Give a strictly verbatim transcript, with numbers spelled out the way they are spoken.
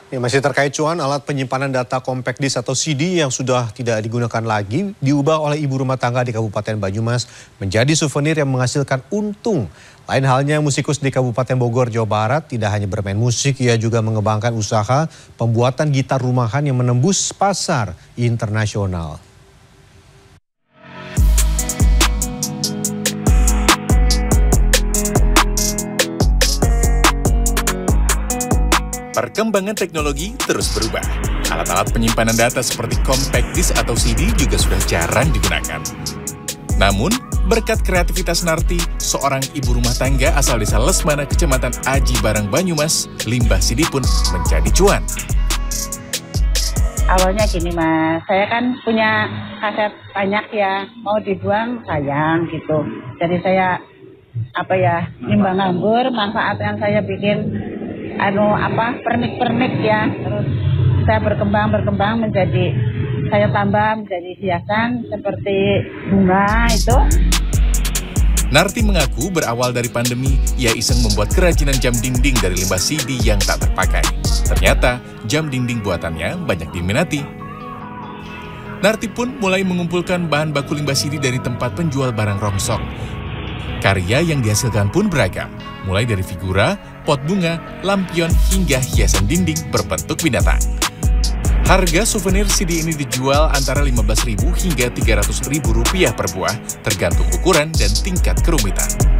Ya, masih terkait cuan, alat penyimpanan data compact disc atau C D yang sudah tidak digunakan lagi diubah oleh ibu rumah tangga di Kabupaten Banyumas menjadi souvenir yang menghasilkan untung. Lain halnya musikus di Kabupaten Bogor, Jawa Barat, tidak hanya bermain musik, ia juga mengembangkan usaha pembuatan gitar rumahan yang menembus pasar internasional. Perkembangan teknologi terus berubah. Alat-alat penyimpanan data seperti compact disc atau C D juga sudah jarang digunakan. Namun, berkat kreativitas Narti, seorang ibu rumah tangga asal desa Lesmana, Kecamatan Aji Barang, Banyumas, limbah C D pun menjadi cuan. Awalnya gini mas, saya kan punya kaset banyak ya, mau dibuang sayang gitu. Jadi saya apa ya, nimbang nganggur, manfaatnya saya bikin anu apa pernik-pernik ya, terus saya berkembang berkembang menjadi saya tambah menjadi hiasan seperti bunga itu. Narti mengaku berawal dari pandemi, ia iseng membuat kerajinan jam dinding dari limbah C D yang tak terpakai. Ternyata jam dinding buatannya banyak diminati. Narti pun mulai mengumpulkan bahan baku limbah C D dari tempat penjual barang rongsok. Karya yang dihasilkan pun beragam, mulai dari figura, pot bunga, lampion, hingga hiasan dinding berbentuk binatang. Harga souvenir C D ini dijual antara lima belas ribu hingga tiga ratus ribu rupiah per buah, tergantung ukuran dan tingkat kerumitan.